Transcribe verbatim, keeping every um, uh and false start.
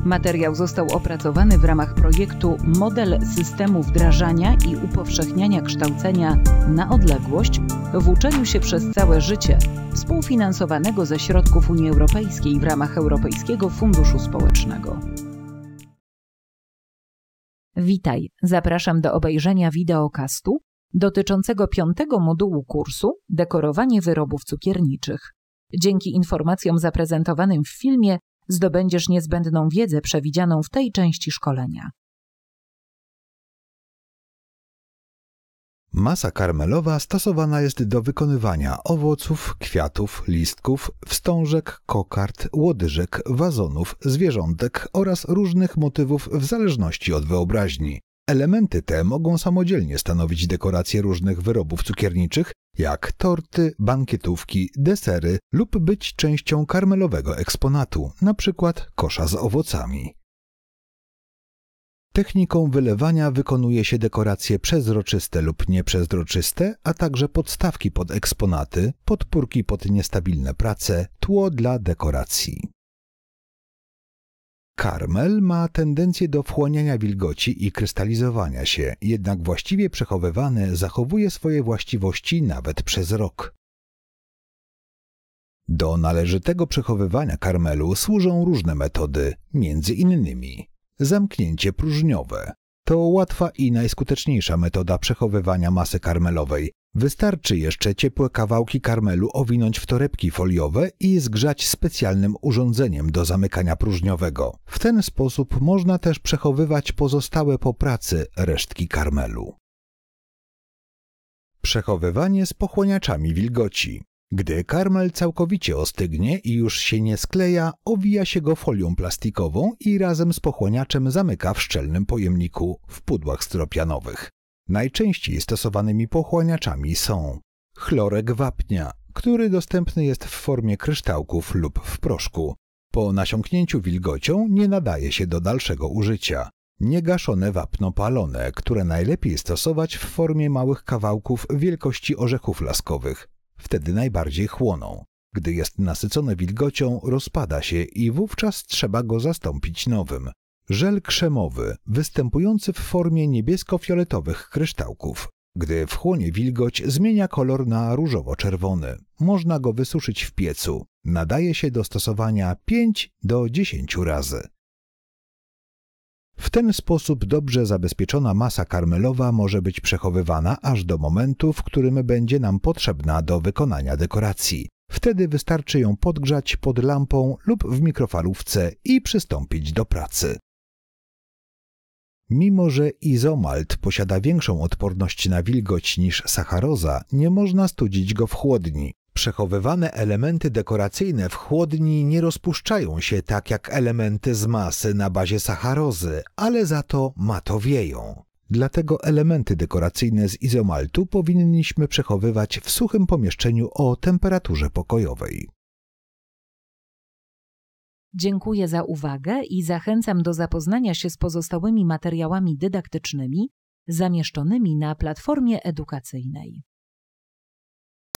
Materiał został opracowany w ramach projektu Model systemu wdrażania i upowszechniania kształcenia na odległość w uczeniu się przez całe życie, współfinansowanego ze środków Unii Europejskiej w ramach Europejskiego Funduszu Społecznego. Witaj, zapraszam do obejrzenia wideokastu dotyczącego piątego modułu kursu Dekorowanie wyrobów cukierniczych. Dzięki informacjom zaprezentowanym w filmie zdobędziesz niezbędną wiedzę przewidzianą w tej części szkolenia. Masa karmelowa stosowana jest do wykonywania owoców, kwiatów, listków, wstążek, kokard, łodyżek, wazonów, zwierzątek oraz różnych motywów w zależności od wyobraźni. Elementy te mogą samodzielnie stanowić dekoracje różnych wyrobów cukierniczych, jak torty, bankietówki, desery lub być częścią karmelowego eksponatu, np. kosza z owocami. Techniką wylewania wykonuje się dekoracje przezroczyste lub nieprzezroczyste, a także podstawki pod eksponaty, podpórki pod niestabilne prace, tło dla dekoracji. Karmel ma tendencję do wchłaniania wilgoci i krystalizowania się, jednak właściwie przechowywany zachowuje swoje właściwości nawet przez rok. Do należytego przechowywania karmelu służą różne metody, między innymi zamknięcie próżniowe. To łatwa i najskuteczniejsza metoda przechowywania masy karmelowej. Wystarczy jeszcze ciepłe kawałki karmelu owinąć w torebki foliowe i zgrzać specjalnym urządzeniem do zamykania próżniowego. W ten sposób można też przechowywać pozostałe po pracy resztki karmelu. Przechowywanie z pochłaniaczami wilgoci. Gdy karmel całkowicie ostygnie i już się nie skleja, owija się go folią plastikową i razem z pochłaniaczem zamyka w szczelnym pojemniku w pudłach styropianowych. Najczęściej stosowanymi pochłaniaczami są chlorek wapnia, który dostępny jest w formie kryształków lub w proszku. Po nasiąknięciu wilgocią nie nadaje się do dalszego użycia. Niegaszone wapno palone, które najlepiej stosować w formie małych kawałków wielkości orzechów laskowych. Wtedy najbardziej chłoną. Gdy jest nasycone wilgocią, rozpada się i wówczas trzeba go zastąpić nowym. Żel krzemowy, występujący w formie niebiesko-fioletowych kryształków. Gdy wchłonie wilgoć, zmienia kolor na różowo-czerwony. Można go wysuszyć w piecu. Nadaje się do stosowania pięć do dziesięciu razy. W ten sposób dobrze zabezpieczona masa karmelowa może być przechowywana aż do momentu, w którym będzie nam potrzebna do wykonania dekoracji. Wtedy wystarczy ją podgrzać pod lampą lub w mikrofalówce i przystąpić do pracy. Mimo że izomalt posiada większą odporność na wilgoć niż sacharoza, nie można studzić go w chłodni. Przechowywane elementy dekoracyjne w chłodni nie rozpuszczają się tak jak elementy z masy na bazie sacharozy, ale za to matowieją. Dlatego elementy dekoracyjne z izomaltu powinniśmy przechowywać w suchym pomieszczeniu o temperaturze pokojowej. Dziękuję za uwagę i zachęcam do zapoznania się z pozostałymi materiałami dydaktycznymi zamieszczonymi na platformie edukacyjnej.